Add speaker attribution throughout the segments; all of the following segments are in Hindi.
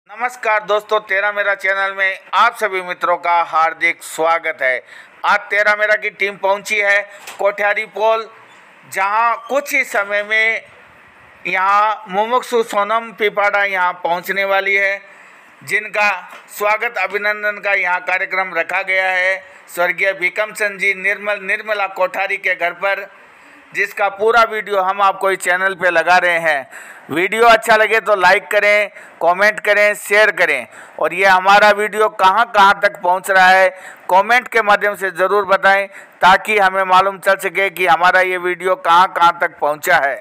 Speaker 1: नमस्कार दोस्तों, तेरा मेरा चैनल में आप सभी मित्रों का हार्दिक स्वागत है। आज तेरा मेरा की टीम पहुंची है कोठियारी पोल, जहां कुछ ही समय में यहां मुमुक्षु सोनम पिपाड़ा यहां पहुंचने वाली है, जिनका स्वागत अभिनंदन का यहां कार्यक्रम रखा गया है स्वर्गीय भीकम चंद जी निर्मला कोठारी के घर पर, जिसका पूरा वीडियो हम आपको इस चैनल पे लगा रहे हैं। वीडियो अच्छा लगे तो लाइक करें, कमेंट करें, शेयर करें, और ये हमारा वीडियो कहां कहां तक पहुंच रहा है कमेंट के माध्यम से ज़रूर बताएं, ताकि हमें मालूम चल सके कि हमारा ये वीडियो कहां कहां तक पहुंचा है।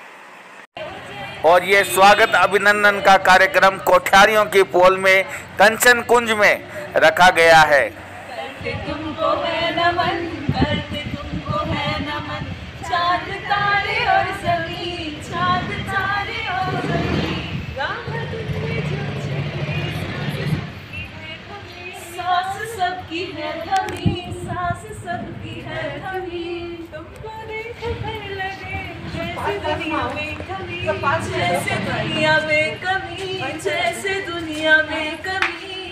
Speaker 1: और ये स्वागत अभिनंदन का कार्यक्रम कोठियारियों की पोल में कंचन कुंज में रखा गया है।
Speaker 2: सबकी है धनी, सांस सबकी है धनी, तुमको देख कर लगे जैसे दुनिया में कमी, जैसे दुनिया में कमी, जैसे दुनिया में कमी।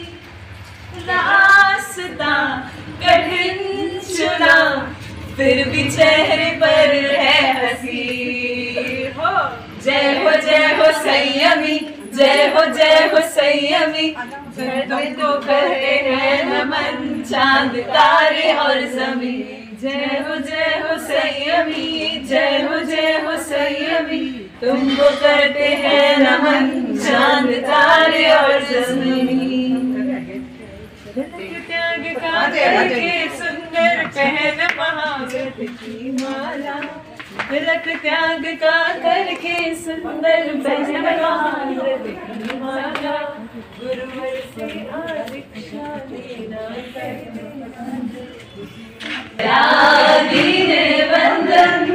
Speaker 2: रास्ता कठिन चुना, फिर भी चेहरे पर है हंसी। जय हो संयमी, जय हो संयमी, तुमको करते हैं नमन चांद तारे और ज़मीं। जय हो संयमी, जय हो संयमी, तुमको करते हैं नमन चांद तारे और ज़मीं। त्याग का करके सुंदर पहन महाव्रत की माला, रख त्याग का करके सुंदर पहन महाव्रत की माला, गुरुवर से दीक्षा लेना वंदन,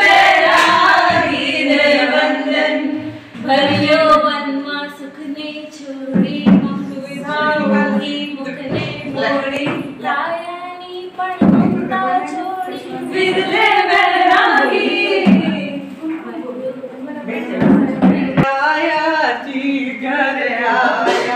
Speaker 2: वंदन, भरियो वनमा सुख ने छोड़ी, मुख विभाव की मुख ने मोड़ी, लायनी पढ़ता छोड़ी, विरले बैरागी। आया जी घर आया,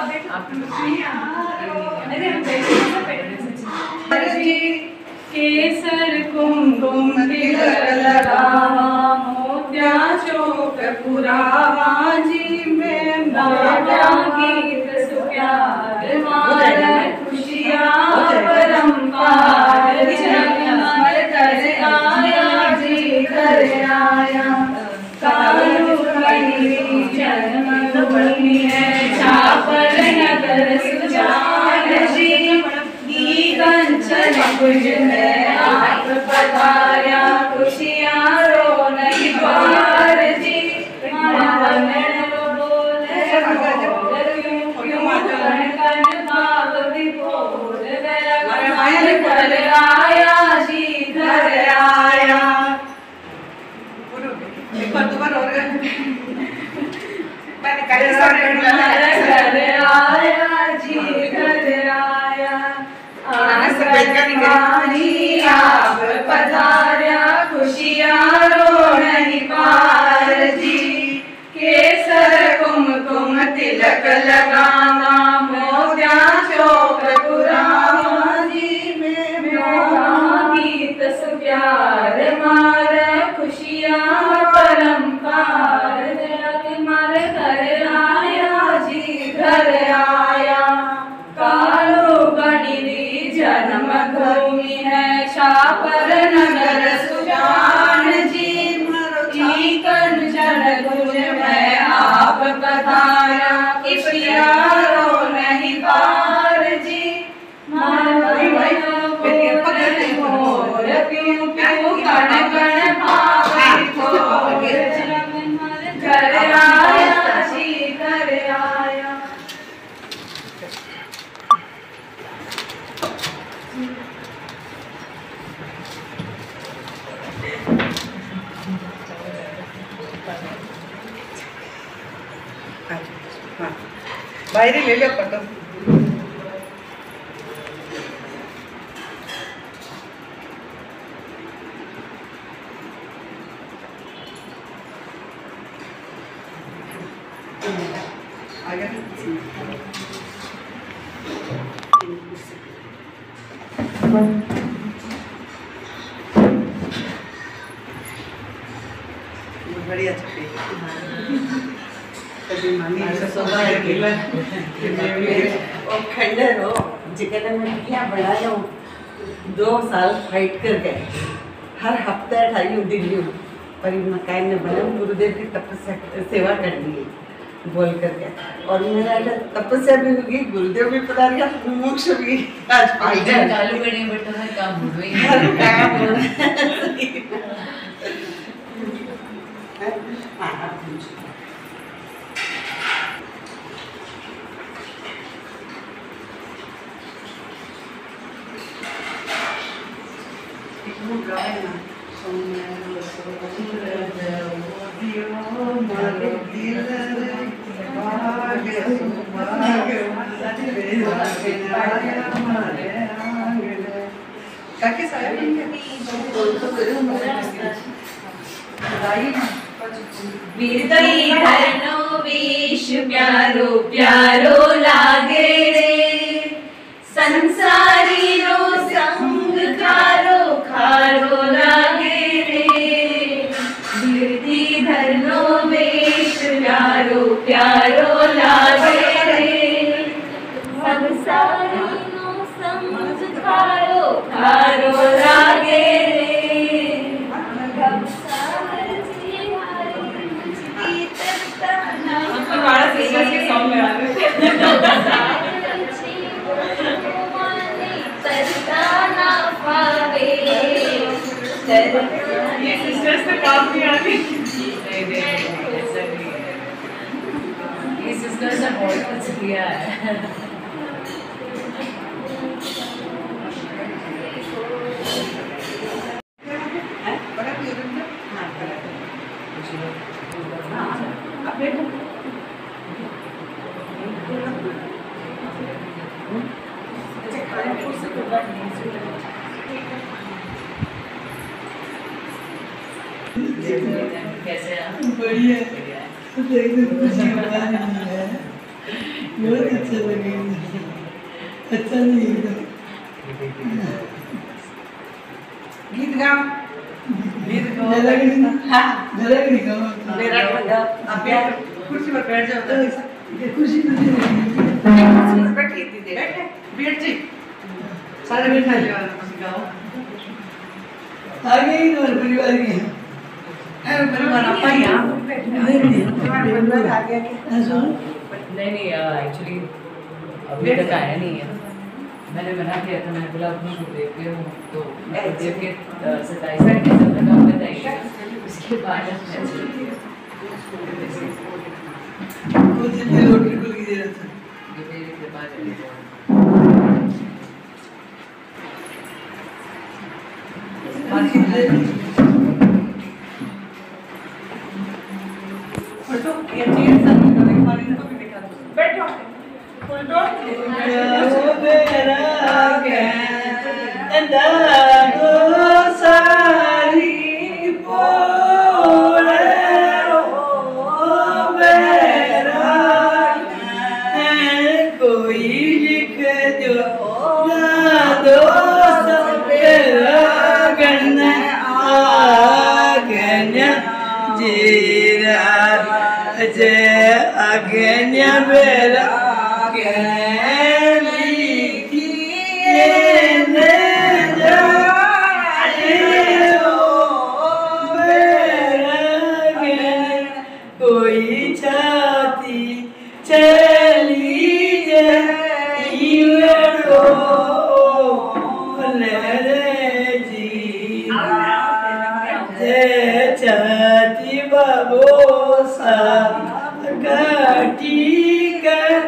Speaker 2: केसर कुमकुम तिलक लगावा, मोतिया चौक पुरावा, जी में मोतिया गीत सुप्यार मार, खुशियाँ परम्पार, जगमर कर आया जी घर आया। कालू खड़ी जन्मभूमि है, छापर नगर सुजान जी, कंचन कुंज में आप पधारा, खुशियाँ रो नहीं पार जी। आया जी घर आया। आया जी घर आया, आप पधारा, खुशियाँ रो नहीं पार जी। केसर कुमकुम तिलक लगाना, मोतिया चौक पुरावा जी में गीत सुप्यार मार, खुशियाँ परम्पार, मर घर आया जी घर आया। कालो गणिरी जन्मभूमि है, छापर नगर सुजान जी, कंचन कुंज में आप पधारा, खुशियाँ रो नहीं पार जी। प्यूं प्यूं कण कण पावे ठोर, घर आया जी घर आया।
Speaker 3: बाहर ले लिया फोटो। आगे बढ़िया छपी कभी मानी
Speaker 4: और खंडर हो जिकने में क्या बड़ा हो 2 साल फाइट कर गए हर हफ्ते ठाई दिल्ली पर मकान ने बना गुरुदेव की तपस्या सेवा करनी है बोल करके और मेरा तपस्या भी होगी गुरुदेव भी पता नहीं मोक्ष भी आज पाएगा
Speaker 2: चालू करने बट हर काम हो गई
Speaker 4: हर काम हो
Speaker 3: काके साहब
Speaker 2: वीरतई धरनो वेश प्यारो प्यारो लागे रे संसारी रो संग खारो खारो लागे रे वीरती धरनो वेश प्यारो प्यारो लागे रे संसारी रो संग खारो खारो लागे रे
Speaker 3: ये सिस्टर्स से काम भी आ गई
Speaker 2: ये सिस्टर्स ने बहुत कुछ किया है कैसे
Speaker 3: बढ़िया एकदम खुशी बना है बहुत अच्छा लगे अच्छा नहीं एकदम
Speaker 4: गीत गाओ
Speaker 3: हाँ झलक नहीं गाओ
Speaker 4: मेरा आप कुर्सी पर बैठ जाओ
Speaker 3: खुशी
Speaker 4: बैठी थी बैठ जी
Speaker 3: सारे बैठा ले गाओ आगे ही और परिवार के
Speaker 4: परिवार आपा यहाँ तुम्हारे परिवार आ गया क्या
Speaker 2: नहीं एक्चुअली अभी तक आया नहीं है मैंने मना किया था मैंने बोला अपनी शो देखते हूँ तो देव के 27 तारीख के तक का बताइए उसके बाद
Speaker 3: वो जितने रोटी को की दे रहा था
Speaker 2: ये मेरी कृपा है
Speaker 4: फोटो ये चेयर सब हमारे को भी दिखा दो बैठो फोटो
Speaker 3: अगन्य मेरा कोई छाती चली छाती बाबो सा काटी कर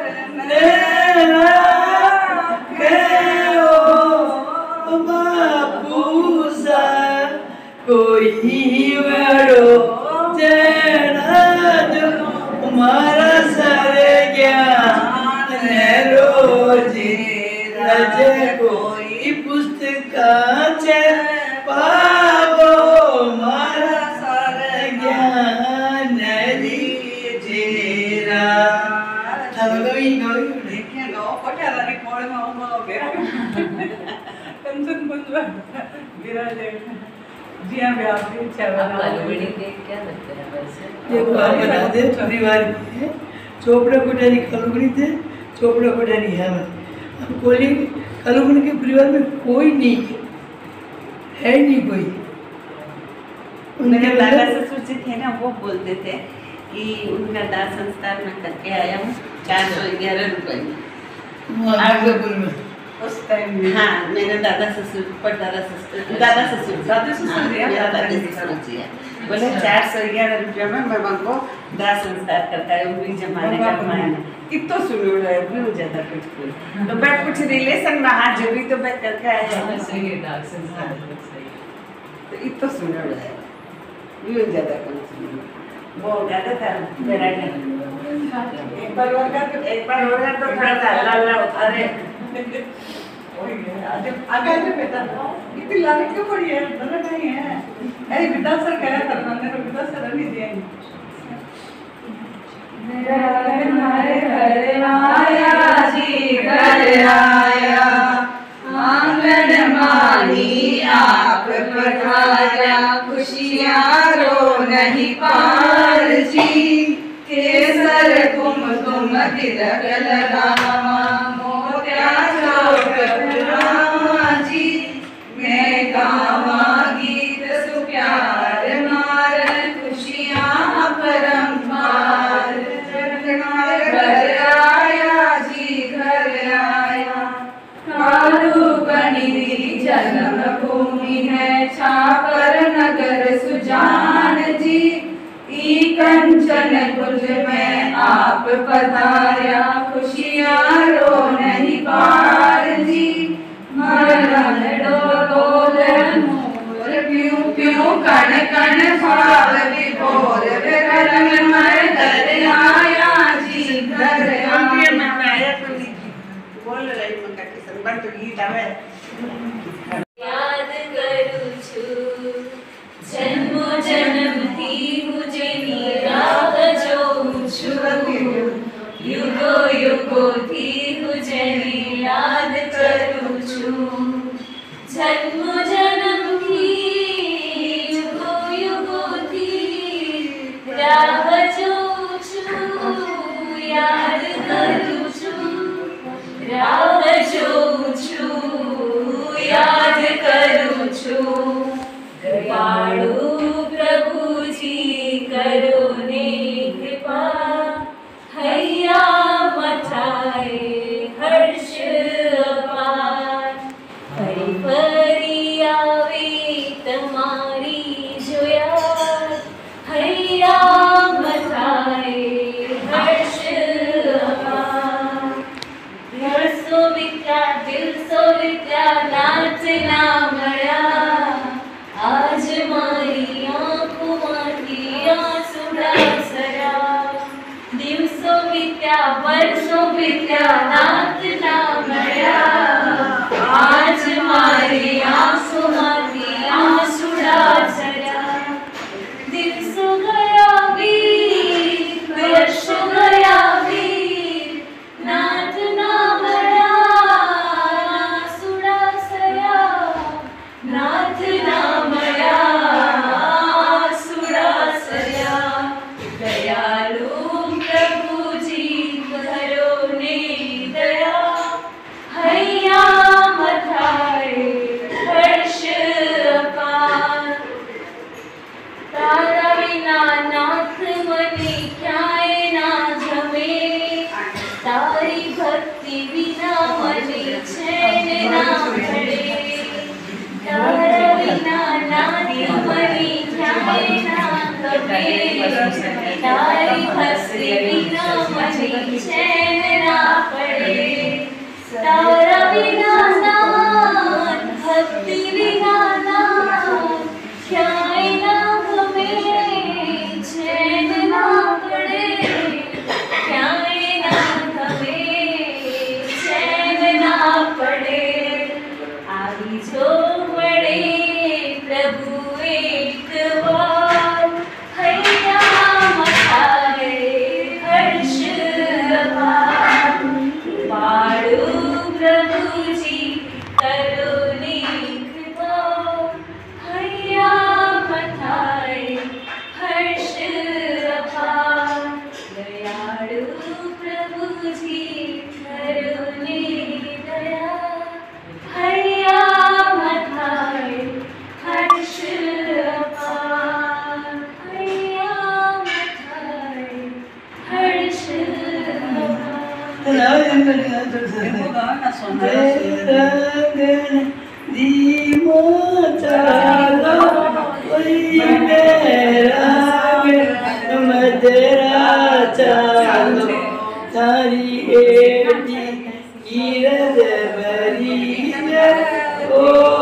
Speaker 3: बापू सा कोई बड़ो जड़ा जो हमारा सर ज्ञान रोजी रज कोई पुस्तक पावो हमारा सर ज्ञान लीजेरा थगवी
Speaker 4: देखिए नो कोठारी पोळ में बेरा कंचन कुंज विराजे जी हाँ भी आपकी इच्छा
Speaker 2: आपको आलूबड़ी के क्या लगता है वैसे?
Speaker 3: देखो आप बता दे परिवार में चोपड़ा कोठारी कलुगनी थे, चोपड़ा कोठारी है अब कोली कलुगनी के परिवार में कोई नहीं है नहीं कोई।
Speaker 4: मेरे दादा ससुर जी थे ना, वो बोलते थे कि उनका दाह संस्कार में करके आया हूँ 411 रुपए में
Speaker 3: आगपुर में
Speaker 4: उस टाइम में। हाँ मेरे दादा ससुर दादा ससुर जी है बोले 411 रुपये में मैं उनको दाह संस्कार करता है उन्हीं जमाने का मायना कितो सुनो है भी ज्यादा कुछ तो मैं कुछ रिलेशन में हाथ जो भी तो मैं करके आया हूँ
Speaker 2: सही है, दाग संस्कार सही है।
Speaker 4: तो इतो सुनो है भी ज्यादा कुछ सुनो वो कहता था मेरा एक बार होगा तो थोड़ा सा हल्ला होता रहे आगे में बेटा इतनी लालच क्यों पड़ी है दोनों नहीं है अरे बेटा सर कह रहा था मैंने तो बेटा सर नहीं दिया
Speaker 2: हमारे घर आया जी घर आया आंगन माही आप पधारा खुशियाँ रो नहीं पार जी केसर कुमकुम तिलक लगावा मोत्या चौकरावा जी मैं गावा गीत सुप्यार मार खुशियाँ परम्पार घर आया जी घर आया कालूकनी जन्म भूमि है छापर नगर सुजान जी ई कंचन कुंज में आप पधारा खुशियाँ रो नहीं पार जी मरण डोल मोर प्यूं प्यूं कण कण भाव विभोर विरल मैं घर आया जी घर आया
Speaker 4: बोल रही मुंडा किसन बन तो गीत आवे
Speaker 2: याद करूं छू जन्मो जन्म थी मुझे राह जो छू युगो युगो थी मुझे याद करूं छू जन्मो जन्म थी युगो युगो थी राह जो छू याद करूं छू राह जो छू याद करूं छू कृपाणु प्रभु जी करो ने कृपा हैया मचाए हर्ष अपार हरि परी आवे तुम्हारी जो याद हैया मचाए हर्ष अपार दिल सो विद्या नाच नामया आज मारी आँखों माती आंसुड़ा सरा दिवसों विद्या वर्षों विद्या नाच नामया आज मारी आंसू माती आंसुड़ा सरा दिवसों गया बीत वर्षों गया बीत नाथ नामया नासुड़ा सया नाथ नामया सुड़ा सया दयालु प्रभु जी करो ने दया हैया मथाए हर्ष अपार तारा बिना नाथ मने ख्याए ना जमे तारी भक्ति बिना मने चैन ना पड़े तारा बिना नाथ मने ख्याए ना कमे तारी भक्ति बिना मने चैन ना पड़े तारा बिना नाथ भक्ति बिना नाथ ख्याए ना गमे चैन ना पड़े ख्याए ना गमे चैन ना पड़े आदि जो बड़े प्रभु एक बार हैया मचाए हर्ष अपार
Speaker 4: इनको गाओ ना सोना
Speaker 3: धीमो चलो मदरा चलो तारी एटी गिरद बरी ओ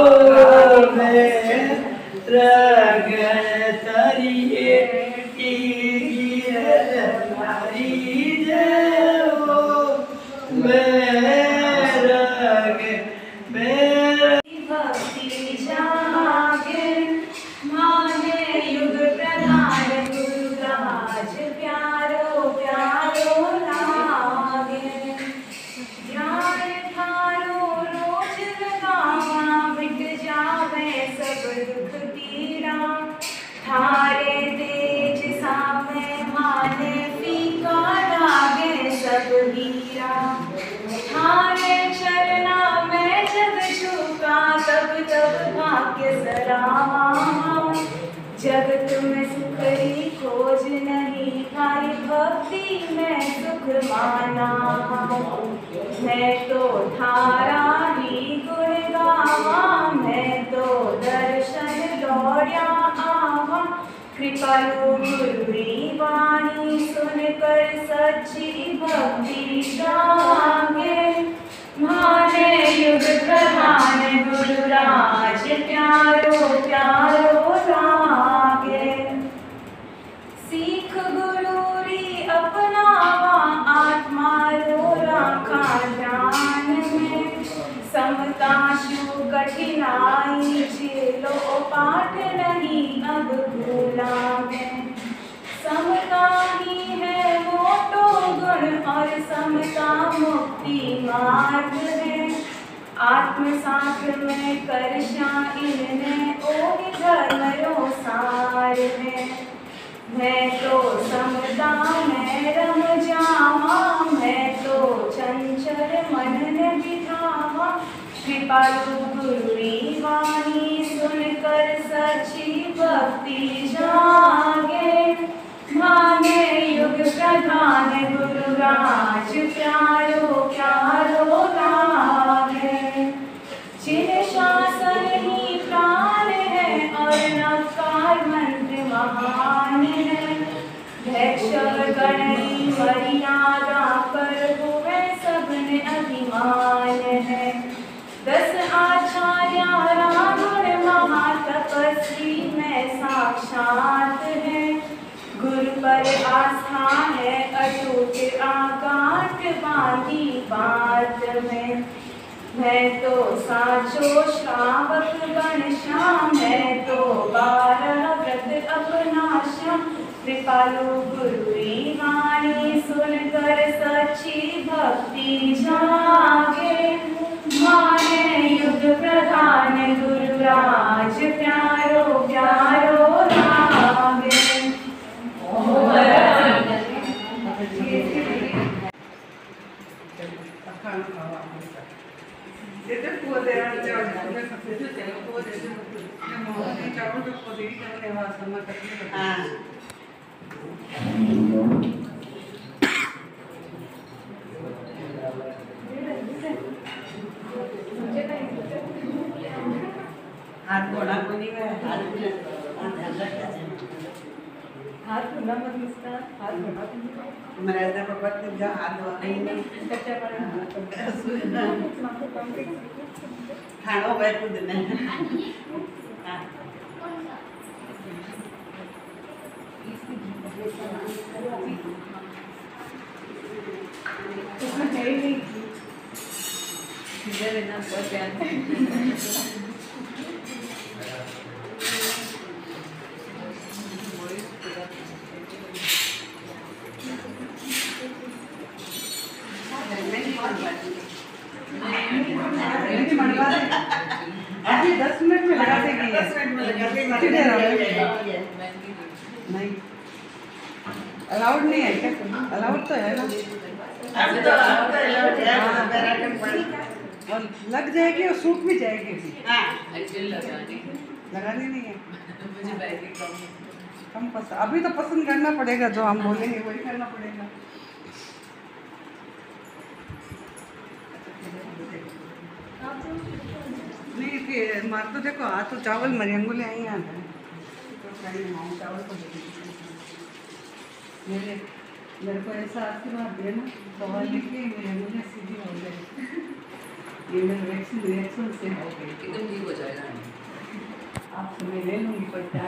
Speaker 3: राग तारी एटी गिरद बरी ओ राग
Speaker 2: भक्ति जागे माने युग प्रधान गुरु राज प्यारो प्यारो लागे ध्यान थारो रोज लगावा मिट जावे सब दुख पीड़ा थारे तेज सामे माने फीका लागे सब हीरा थारे चरना में जग झुका तब तब भाग्य सरावा जगत में सुख की खोज नहीं थारी भक्ति में सुख माना मैं तो थारा ही गुण गावा मैं तो दर्शन दौड़या आवा कृपालु गुरुरी वाणी सुनकर सच्ची भक्ति जागे माने युग प्रधान गुरु राज प्यारो प्यारो लागे सीख गुरुरी अपनावा आत्मा रो राखा ध्यान में समता शु कठिनाई झेलो पाठ नहीं अब भूला में समता ही है मोटो गुण और समता मुक्ति मार्ग है आत्मसात में करशा इनने ओ धर्म रो सार है मैं तो समता में रम जावा मैं तो चंचल मन ने बिठावा कृपालु गुरुरी वाणी सुनकर सच्ची भक्ति जागे माने युग प्रधान गुरु राज प्यारो प्यारो लागे जिन शासन ही प्राण है और नकार मंत्र महान है भैक्ष गणनी मर्यादा पर हुए सबने अभिमान है 10 आचार्य रावण महातपस्वी में साक्षात है गुरु पर आस्था है अटूट आकाट बांधी बात में मैं तो साचो श्रावक गण श्याम मैं तो 12 व्रत अपना श्याम कृपालु गुरुरी वाणी सुनकर सच्ची भक्ति जागे माने युग प्रधान गुरु राज प्यारो प्यारो लागे
Speaker 4: हाथ घोड़ा को नहीं है
Speaker 2: हाथ खुला मत इसका हाथ घोड़ा
Speaker 4: मर्यादा पकड़ के जा हाथ धो
Speaker 2: कच्चा पड़ा
Speaker 4: खाना बैठ को देना
Speaker 2: उसमें है ही नहीं इधर है ना बहुत प्यार
Speaker 4: अभी 10 मिनट में लगा देंगे 10 मिनट में लगा देंगे नहीं अलाउड नहीं है क्या अलाउड तो है ना
Speaker 3: अभी तो अलाउड है
Speaker 4: और लग जाएगी और सूख भी जाएगी
Speaker 3: हाँ
Speaker 4: लगानी नहीं है
Speaker 2: मुझे बैग
Speaker 4: हम पसंद अभी तो पसंद करना पड़ेगा जो हम बोलेंगे वही करना पड़ेगा नहीं फिर मार तो देखो आ तो चावल मरियंगो ले आई आता है तो खाली माँ चावल को दे मेरे को ऐसा आशीर्वाद दिया ना सवाल लिखे मरियंगो ने सीधी हो गई ये मेरे रिएक्शन से हो गई
Speaker 2: एकदम ठीक हो जाएगा।
Speaker 4: आपसे मैं ले लूँगी पर क्या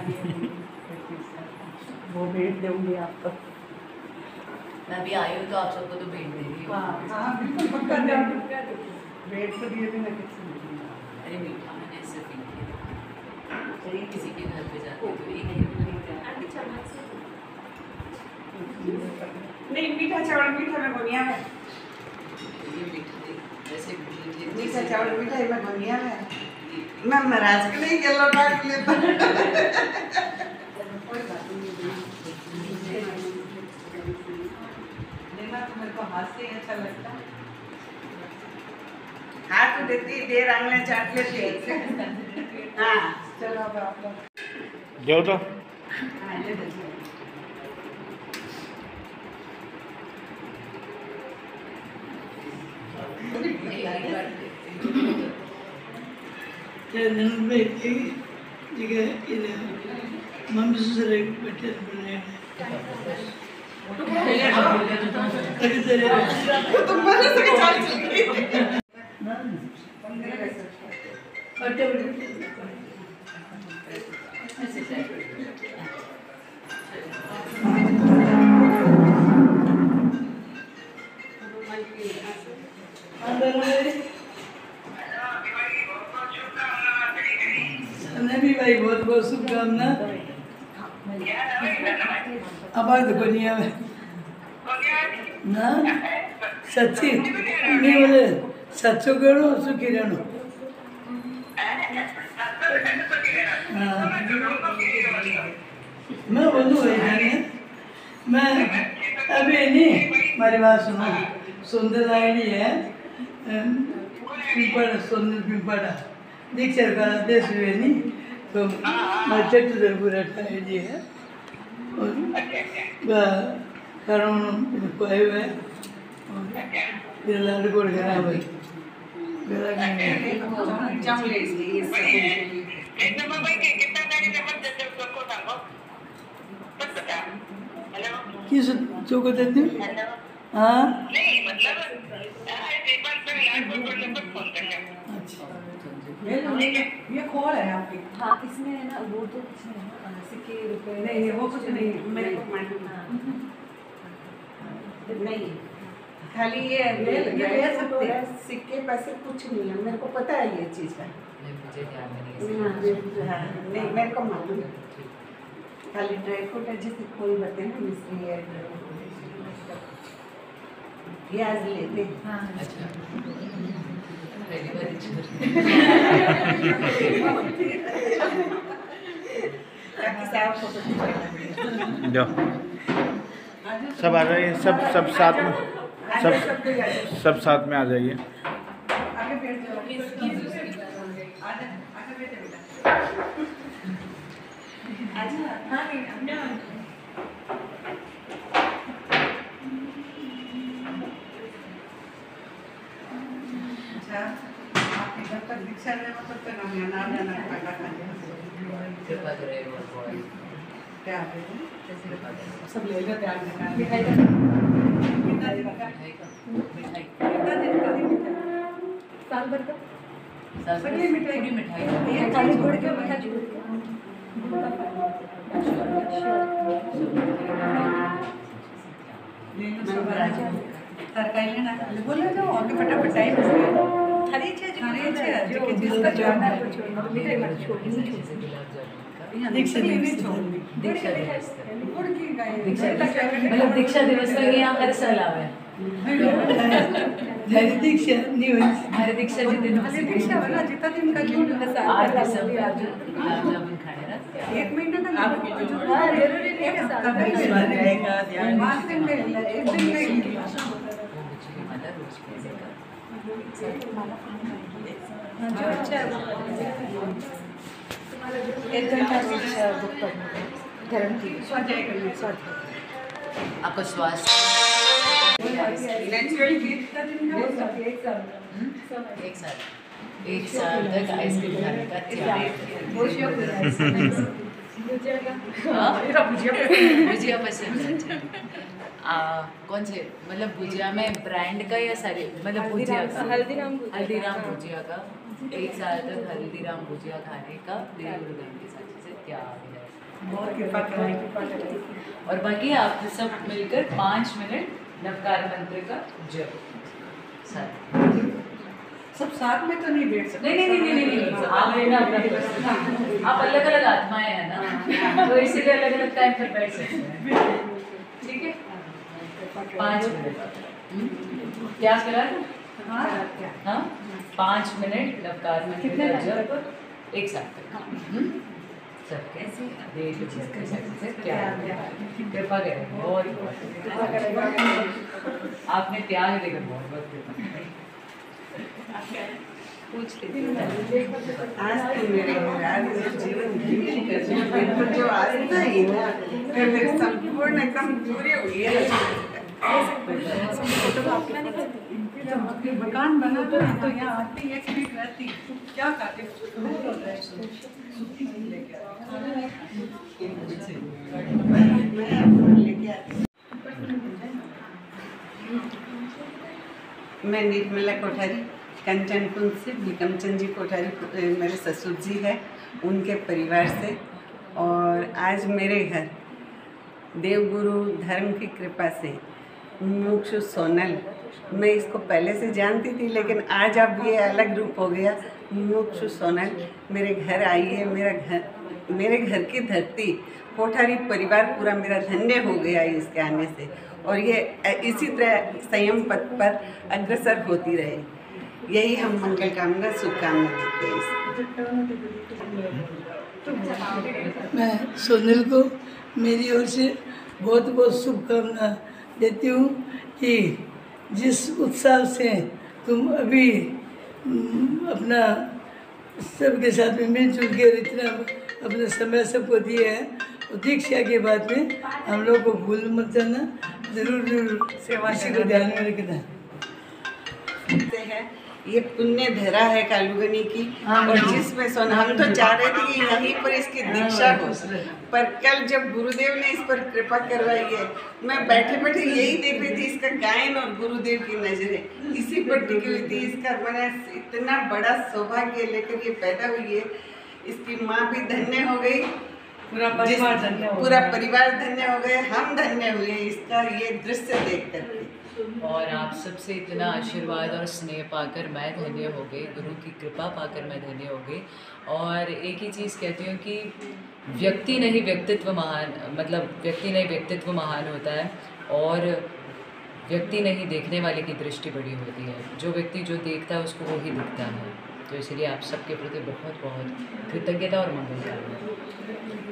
Speaker 4: वो भेज दूँगी आपको।
Speaker 2: मैं अभी आई हूँ तो आप सबको तो भेज देंगी।
Speaker 4: हाँ बिल्कुल पक्का भेज तो दिए थे मैं किसी
Speaker 2: अरे मीठा मैंने ऐसे पी लिया। चलिए किसी के घर पे जाते हैं तो एक ही
Speaker 4: नहीं मीठा चावल मीठा में बनिया है
Speaker 2: ये मीठा ऐसे
Speaker 4: मीठा चावल मीठा में बनिया है मैं महाराज के नहीं गलो काट लेता कोई बात नहीं लेना तो मेरे को हाथ से ही अच्छा लगता है हाथ तो देती देर आंगले चाट लेती हाँ चलो अब आप लोग
Speaker 1: जो तो
Speaker 4: हाँ ले दीजिए
Speaker 3: नंद में जगह इन मम्मी से बच्चे बने
Speaker 4: तुम मजे से चाल चली
Speaker 3: भी भाई बहुत बहुत शुभकामना आभार देखो नहीं आवे ना सच्ची नहीं बोले सच्चो करो सुखी रहनो हाँ मैं बोलूँ भाई मैं अभी नहीं हमारी बात सुनो सुंदर आईडी है पिंपड़ा सुंदर पिंपड़ा दीक्षर का देश हुए नहीं तो मैं चट्टू पूरा आईडी है और कारण को आए हुए और फिर लाडू को घर भाई किस चौको देती हूँ हाँ
Speaker 4: ये खोल है आपकी
Speaker 2: हाँ इसमें है ना वो तो कुछ नहीं है सिक्के रुपए
Speaker 4: नहीं वो कुछ नहीं मेरे को मालूम नहीं खाली ये ले सकते हैं सिक्के पैसे कुछ नहीं है मेरे को पता है ये चीज़ का
Speaker 2: मुझे ध्यान में
Speaker 4: नहीं मेरे को मालूम है खाली ड्राई फ्रूट है जैसे कोई बते ना मिस्त्री है प्याज लेते
Speaker 2: हाँ अच्छा पहली बार
Speaker 1: जो सब आ जाइए सब साथ में सब साथ में आ जाइए
Speaker 4: आगे बैठ जाओ आगे बैठे बेटा अच्छा आपके जब तक दीक्षा ले तब तक हम नाम जाना काका
Speaker 2: कृपा करे बहुत
Speaker 4: क्या सब ले लेते हैं
Speaker 2: मिठाई
Speaker 4: कितना दिन का कितना दिन का
Speaker 2: साल भर का
Speaker 4: सगली मिठाई
Speaker 2: पूरी मिठाई
Speaker 4: ये
Speaker 2: खाली गुड़ के मिठाई
Speaker 4: तरकारी लेना बोलो जाओ आगे फटाफट टाइम हरी चीज जो जिसका जाना है मिठाई मत छोड़नी दीक्षा नहीं छोड़नी गुड़ की गाय
Speaker 2: मतलब दीक्षा दिवस में यहाँ हर साल आवे
Speaker 3: दीक्षा नहीं हुई
Speaker 2: हमारे दीक्षा जी दिन
Speaker 4: दीक्षा वाला जितना दिन का दिन
Speaker 2: आज दिसंबर आज जामुन खाने ना
Speaker 4: एक महीना का
Speaker 2: आपकी जो जरूरी नहीं है साल भर
Speaker 4: पाँच दिन में एक दिन में
Speaker 2: मदर रोज पीजेगा
Speaker 4: जो अच्छा
Speaker 2: एक घंटा दीक्षा बुक करने गारंटी आपको स्वास्थ्य
Speaker 4: नेचुरल कितना दिन का
Speaker 2: एक साल
Speaker 5: 1 साल तक आइसक्रीम खाने का त्याग। भुजिया पसंद है। अच्छा। कौन से मतलब भुजिया में ब्रांड का या सारे मतलब भुजिया का? हल्दीराम भुजिया का 1 साल तक हल्दीराम भुजिया खाने का देव गुरुदेव के साथ से त्याग है।
Speaker 3: बहुत कृपा करें।
Speaker 5: और बाकी आप सब मिलकर 5 मिनट नवकार मंत्र का जप साथ।
Speaker 3: सब साथ में तो नहीं बैठ सकते।
Speaker 5: नहीं आप लेना अपना आप अलग अलग आत्माएं हैं ना, तो इसीलिए अलग अलग टाइम पर बैठ सकते हैं। ठीक है 5 मिनट क्या करा? हाँ 5 मिनट नवकार मंत्र का जप 1 साल तक। सब कैसे क्या कृपा करें बहुत आपने त्याग देकर बहुत कृपा।
Speaker 4: आज तो मेरे जीवन पर जो आस्था ही ना फिर मेरे संपूर्ण एकदम पूरे हुई है। मकान बना तो यहाँ आती एक वीक रहती क्या करती मैं निर्मला कोठारी कंचनकुंज से भिकमचंद जी कोठारी मेरे ससुर जी है उनके परिवार से। और आज मेरे घर देवगुरु धर्म की कृपा से मुमुक्षु सोनल, मैं इसको पहले से जानती थी लेकिन आज अब ये अलग रूप हो गया। मुमुक्षु सोनल मेरे घर आई है। मेरे घर की धरती कोठारी परिवार पूरा मेरा धन्य हो गया है इसके आने से। और ये इसी तरह संयम पथ पर अग्रसर होती रहे, यही हम मंगल कामना शुभकामना देते हैं।
Speaker 3: मैं सोनल को मेरी ओर से बहुत बहुत शुभकामना देती हूँ कि जिस उत्साह से तुम अभी अपना सबके साथ में मिलजुल के इतना अपना समय सबको दिए हैं, तो दीक्षा के बाद में हम लोग को भूल मत जाना, जरूर सेवा इसी को ध्यान में रखना
Speaker 4: है। ये पुण्य धरा है कालुगनी की। और जिसमें सोना हम तो चाह रहे थे कि यहीं पर इसकी दीक्षा हो, पर कल जब गुरुदेव ने इस पर कृपा करवाई है, मैं बैठे बैठे यही देख रही थी इसका गायन और गुरुदेव की नजरें इसी पर टिकी हुई थी। इसका मैंने इतना बड़ा सौभाग्य लेकर ये पैदा हुई है। इसकी माँ भी धन्य हो गई, पूरा परिवार धन्य हो गए, हम धन्य हुए इसका ये दृश्य देख करके।
Speaker 5: और आप सबसे इतना आशीर्वाद और स्नेह पाकर मैं धन्य हो गई, गुरु की कृपा पाकर मैं धन्य हो गई। और एक ही चीज़ कहती हूँ कि व्यक्ति नहीं व्यक्तित्व महान, मतलब व्यक्ति नहीं व्यक्तित्व महान होता है, और व्यक्ति नहीं देखने वाले की दृष्टि बड़ी होती है। जो व्यक्ति जो देखता है उसको वही दिखता है। तो इसलिए आप सबके प्रति बहुत बहुत कृतज्ञता और मंगल कामना।